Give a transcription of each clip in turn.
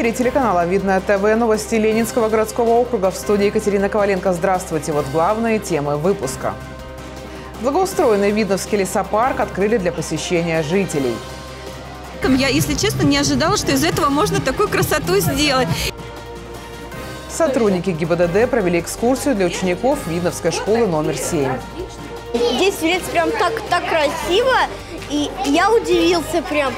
эфире телеканала «Видное ТВ», новости Ленинского городского округа. В студии Екатерина Коваленко. Здравствуйте. Вот главные темы выпуска. Благоустроенный Видновский лесопарк открыли для посещения жителей. Я, если честно, не ожидала, что из этого можно такую красоту сделать. Сотрудники ГИБДД провели экскурсию для учеников Видновской школы номер 7. Здесь прям так красиво, и я удивился прям.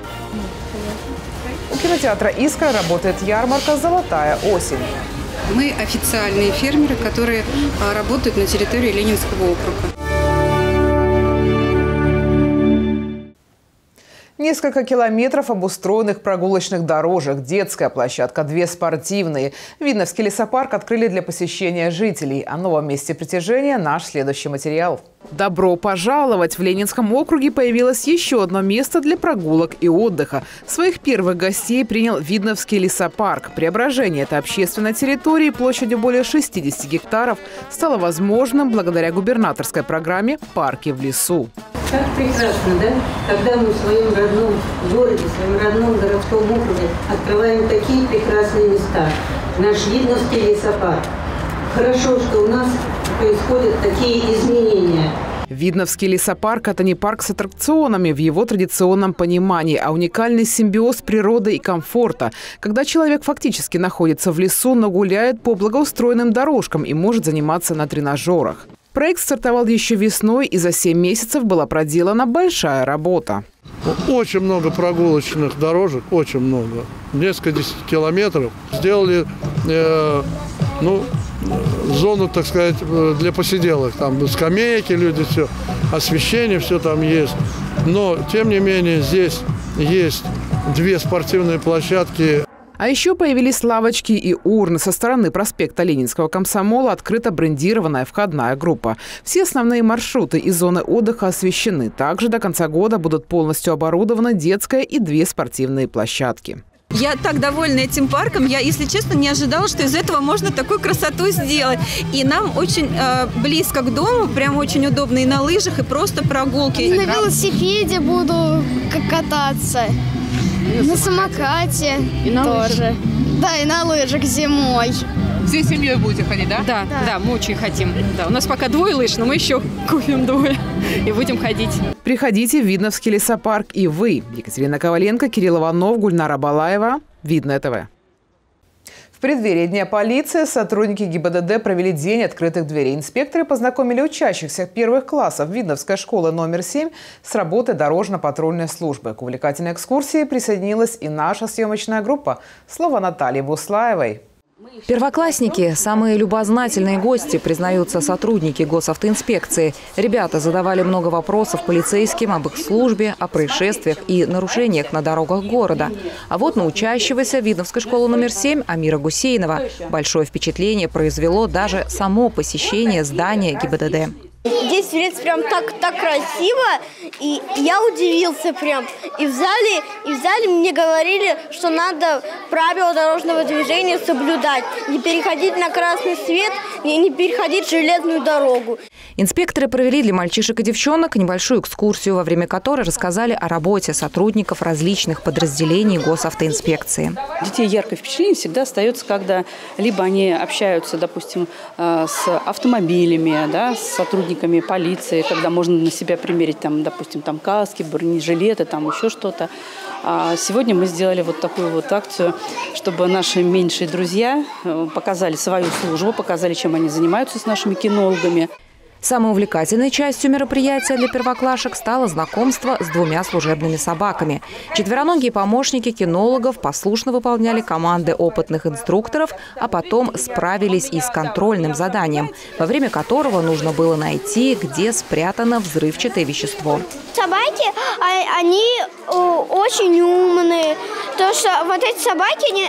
У кинотеатра «Искра» работает ярмарка «Золотая осень». Мы официальные фермеры, которые работают на территории Ленинского округа. Несколько километров обустроенных прогулочных дорожек, детская площадка, 2 спортивные. Видновский лесопарк открыли для посещения жителей. О новом месте притяжения наш следующий материал. Добро пожаловать! В Ленинском округе появилось еще одно место для прогулок и отдыха. Своих первых гостей принял Видновский лесопарк. Преображение этой общественной территории площадью более 60 гектаров стало возможным благодаря губернаторской программе «Парки в лесу». Как прекрасно, да? Когда мы в своем родном городе, в своем родном городском округе открываем такие прекрасные места. Наш Видновский лесопарк. Хорошо, что у нас происходят такие изменения. Видновский лесопарк – это не парк с аттракционами в его традиционном понимании, а уникальный симбиоз природы и комфорта, когда человек фактически находится в лесу, но гуляет по благоустроенным дорожкам и может заниматься на тренажерах. Проект стартовал еще весной, и за 7 месяцев была проделана большая работа. Очень много прогулочных дорожек, очень много. Несколько 10 километров. Сделали зону, так сказать, для посиделок. Там скамейки, люди, все, освещение, все там есть. Но, тем не менее, здесь есть 2 спортивные площадки. А еще появились лавочки и урны. Со стороны проспекта Ленинского комсомола открыта брендированная входная группа. Все основные маршруты и зоны отдыха освещены. Также до конца года будут полностью оборудованы детская и 2 спортивные площадки. Я так довольна этим парком. Я, если честно, не ожидала, что из этого можно такую красоту сделать. И нам очень близко к дому, прям очень удобно и на лыжах, и просто прогулки. На велосипеде буду кататься. На самокате и на тоже. Лыжах. Да, и на лыжах зимой. Всей семьей будете ходить, да? Да, мы очень хотим. Да, у нас пока 2 лыж, но мы еще купим 2 и будем ходить. Приходите в Видновский лесопарк и вы. Екатерина Коваленко, Кирилл Иванов, Гульнара Балаева. Видное ТВ. В преддверии Дня полиции сотрудники ГИБДД провели день открытых дверей. Инспекторы познакомили учащихся первых классов Видновской школы номер 7 с работой дорожно-патрульной службы. К увлекательной экскурсии присоединилась и наша съемочная группа. Слово Натальи Буслаевой. Первоклассники – самые любознательные гости, признаются сотрудники госавтоинспекции. Ребята задавали много вопросов полицейским об их службе, о происшествиях и нарушениях на дорогах города. А вот на учащегося Видновской школы номер 7 Амира Гусейнова большое впечатление произвело даже само посещение здания ГИБДД. Здесь прям так красиво, и я удивился прям. И в зале мне говорили, что надо правила дорожного движения соблюдать. Не переходить на красный свет, не переходить железную дорогу. Инспекторы провели для мальчишек и девчонок небольшую экскурсию, во время которой рассказали о работе сотрудников различных подразделений госавтоинспекции. Детей яркое впечатление всегда остается, когда либо они общаются, допустим, с автомобилями, да, с сотрудниками полиции, когда можно на себя примерить, там, допустим, там каски, бронежилеты, там еще что-то. А сегодня мы сделали вот такую вот акцию, чтобы наши меньшие друзья показали свою службу, показали, чем они занимаются с нашими кинологами. Самой увлекательной частью мероприятия для первоклашек стало знакомство с 2 служебными собаками. Четвероногие помощники кинологов послушно выполняли команды опытных инструкторов, а потом справились и с контрольным заданием, во время которого нужно было найти, где спрятано взрывчатое вещество. Собаки, они очень умные. То, что вот эти собаки,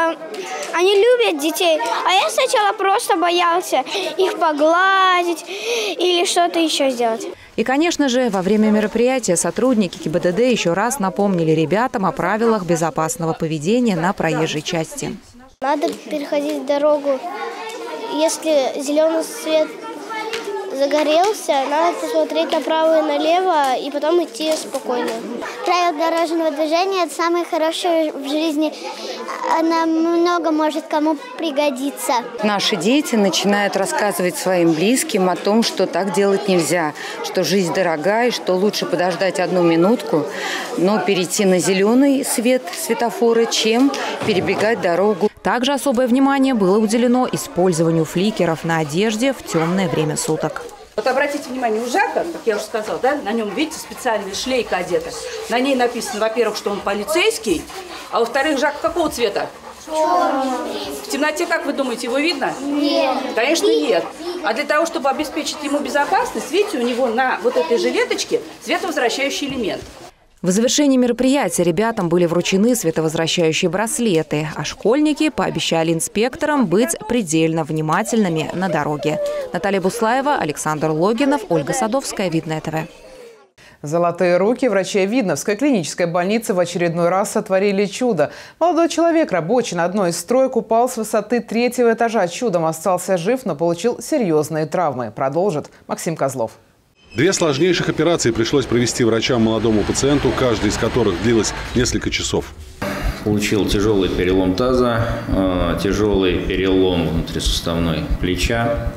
они любят детей. А я сначала просто боялся их погладить или что-то еще сделать. И, конечно же, во время мероприятия сотрудники ГИБДД еще раз напомнили ребятам о правилах безопасного поведения на проезжей части. Надо переходить дорогу, если зеленый свет загорелся, надо посмотреть направо и налево и потом идти спокойно. Правила дорожного движения – это самое хорошее в жизни. Она много может кому пригодиться. Наши дети начинают рассказывать своим близким о том, что так делать нельзя, что жизнь дорогая, что лучше подождать 1 минутку, но перейти на зеленый свет светофора, чем перебегать дорогу. Также особое внимание было уделено использованию фликеров на одежде в темное время суток. Вот обратите внимание, у Жака, как я уже сказала, да, на нем, видите, специальная шлейка одета. На ней написано, во-первых, что он полицейский, а во-вторых, Жак какого цвета? Черный. В темноте, как вы думаете, его видно? Нет. Конечно, нет. А для того, чтобы обеспечить ему безопасность, видите, у него на вот этой жилеточке световозвращающий элемент. В завершении мероприятия ребятам были вручены световозвращающие браслеты, а школьники пообещали инспекторам быть предельно внимательными на дороге. Наталья Буслаева, Александр Логинов, Ольга Садовская, Видное ТВ. Золотые руки врачей Видновской клинической больницы в очередной раз сотворили чудо. Молодой человек, рабочий на одной из строек, упал с высоты 3-го этажа. Чудом остался жив, но получил серьезные травмы. Продолжит Максим Козлов. 2 сложнейших операции пришлось провести врачам молодому пациенту, каждая из которых длилась несколько часов. Получил тяжелый перелом таза, тяжелый перелом внутрисуставной плеча.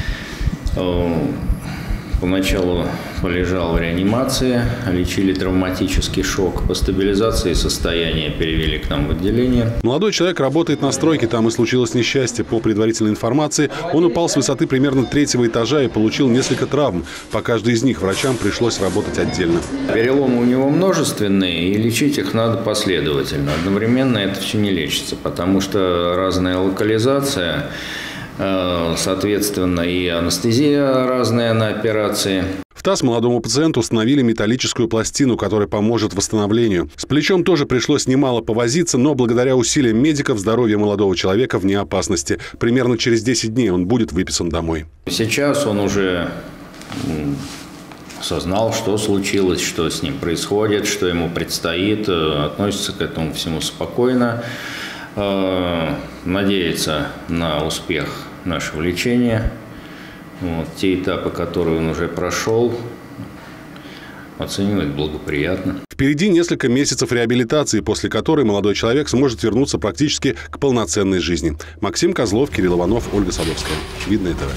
Поначалу полежал в реанимации, лечили травматический шок. По стабилизации состояния перевели к нам в отделение. Молодой человек работает на стройке, там и случилось несчастье. По предварительной информации, он упал с высоты примерно 3-го этажа и получил несколько травм. По каждой из них врачам пришлось работать отдельно. Переломы у него множественные, и лечить их надо последовательно. Одновременно это все не лечится, потому что разная локализация, соответственно, и анестезия разная на операции. В таз молодому пациенту установили металлическую пластину, которая поможет восстановлению. С плечом тоже пришлось немало повозиться, но благодаря усилиям медиков здоровье молодого человека вне опасности. Примерно через 10 дней он будет выписан домой. Сейчас он уже осознал, что случилось, что с ним происходит, что ему предстоит, относится к этому всему спокойно. Надеяться на успех нашего лечения. Те этапы, которые он уже прошел, оценивает благоприятно. Впереди несколько месяцев реабилитации, после которой молодой человек сможет вернуться практически к полноценной жизни. Максим Козлов, Кирилл Иванов, Ольга Садовская. Видное ТВ.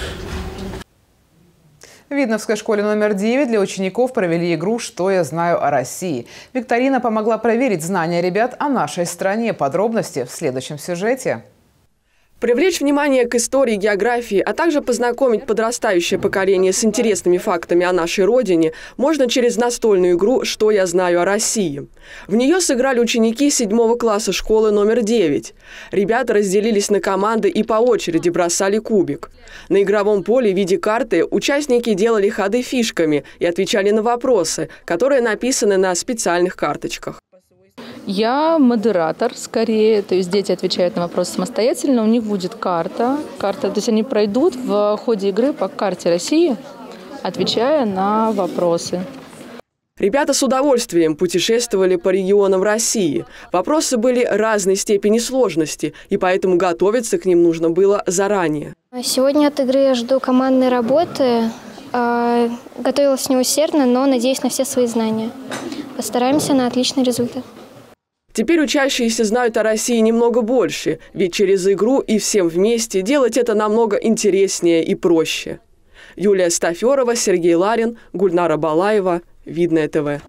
В Видновской школе номер 9 для учеников провели игру «Что я знаю о России». Викторина помогла проверить знания ребят о нашей стране. Подробности в следующем сюжете. Привлечь внимание к истории, географии, а также познакомить подрастающее поколение с интересными фактами о нашей родине можно через настольную игру «Что я знаю о России». В нее сыграли ученики 7 класса школы номер 9. Ребята разделились на команды и по очереди бросали кубик. На игровом поле в виде карты участники делали ходы фишками и отвечали на вопросы, которые написаны на специальных карточках. Я модератор скорее, то есть дети отвечают на вопросы самостоятельно, у них будет карта, то есть они пройдут в ходе игры по карте России, отвечая на вопросы. Ребята с удовольствием путешествовали по регионам России. Вопросы были разной степени сложности, и поэтому готовиться к ним нужно было заранее. Сегодня от игры я жду командной работы. Готовилась неусердно, но надеюсь на все свои знания. Постараемся на отличный результат. Теперь учащиеся знают о России немного больше, ведь через игру и всем вместе делать это намного интереснее и проще. Юлия Стаферова, Сергей Ларин, Гульнара Балаева, Видное ТВ.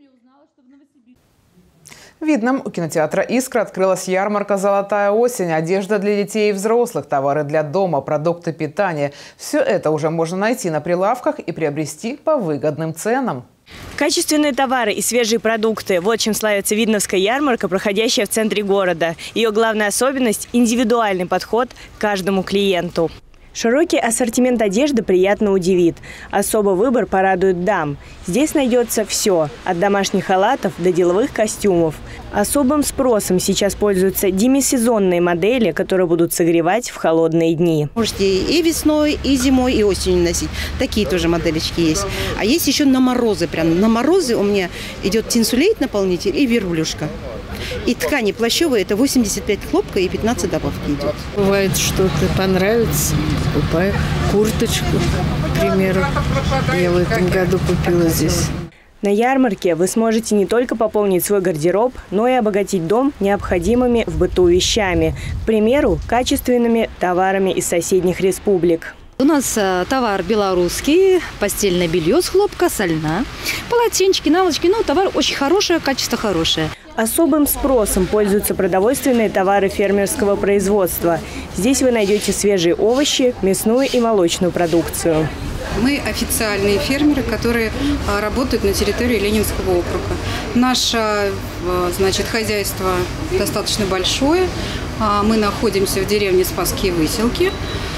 В Видном у кинотеатра «Искра» открылась ярмарка «Золотая осень». Одежда для детей и взрослых, товары для дома, продукты питания. Все это уже можно найти на прилавках и приобрести по выгодным ценам. Качественные товары и свежие продукты – вот чем славится Видновская ярмарка, проходящая в центре города. Ее главная особенность – индивидуальный подход к каждому клиенту. Широкий ассортимент одежды приятно удивит. Особый выбор порадует дам. Здесь найдется все – от домашних халатов до деловых костюмов. Особым спросом сейчас пользуются демисезонные модели, которые будут согревать в холодные дни. Можете и весной, и зимой, и осенью носить. Такие тоже моделечки есть. А есть еще на морозы. Прям на морозы у меня идет тинсулейт наполнитель и верблюшка. И ткани плащевые – это 85 хлопка и 15 добавки идет. Бывает, что-то понравится, покупаю курточку, к примеру. Я в этом году купила здесь. На ярмарке вы сможете не только пополнить свой гардероб, но и обогатить дом необходимыми в быту вещами. К примеру, качественными товарами из соседних республик. У нас товар белорусский, постельное белье с хлопка, сольна, полотенчики, наволочки. Ну, товар очень хороший, качество хорошее. Особым спросом пользуются продовольственные товары фермерского производства. Здесь вы найдете свежие овощи, мясную и молочную продукцию. Мы официальные фермеры, которые работают на территории Ленинского округа. Наше, значит, хозяйство достаточно большое. Мы находимся в деревне Спасские Выселки.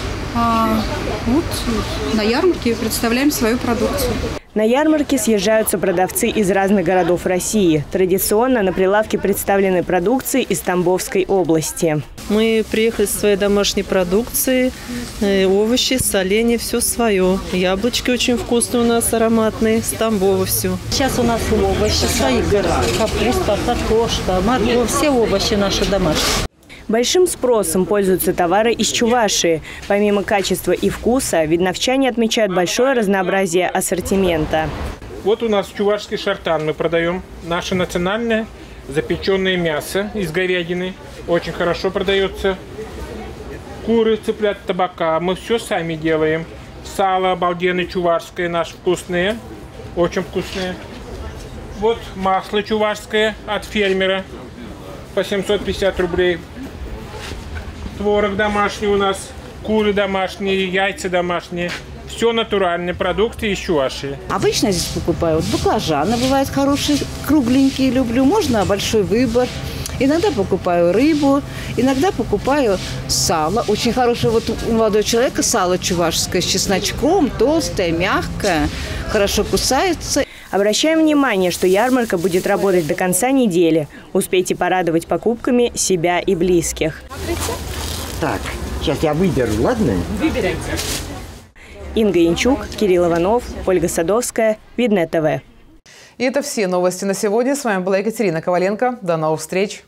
Вот на ярмарке представляем свою продукцию. На ярмарке съезжаются продавцы из разных городов России. Традиционно на прилавке представлены продукции из Тамбовской области. Мы приехали со своей домашней продукцией, овощи, соленья, все свое. Яблочки очень вкусные у нас, ароматные, с Тамбова все. Сейчас у нас овощи свои, капуста, картошка, морковь, все овощи наши домашние. Большим спросом пользуются товары из Чувашии. Помимо качества и вкуса, видновчане отмечают большое разнообразие ассортимента. Вот у нас чувашский шартан мы продаем. Наше национальное запеченное мясо из говядины. Очень хорошо продается. Куры, цыплят, табака. Мы все сами делаем. Сало обалденное чувашское, наше вкусное. Очень вкусное. Вот масло чувашское от фермера по 750 рублей. Творог домашний у нас, куры домашние, яйца домашние. Все натуральные продукты из Чувашии. Обычно здесь покупаю. Вот баклажаны бывают хорошие, кругленькие люблю. Можно большой выбор. Иногда покупаю рыбу, иногда покупаю сало. Очень хорошее вот у молодого человека сало чувашское с чесночком, толстое, мягкое, хорошо кусается. Обращаем внимание, что ярмарка будет работать до конца недели. Успейте порадовать покупками себя и близких. Так, сейчас я выберу, ладно? Выбирайте. Инга Янчук, Кирилл Иванов, Ольга Садовская, Видное ТВ. И это все новости на сегодня. С вами была Екатерина Коваленко. До новых встреч.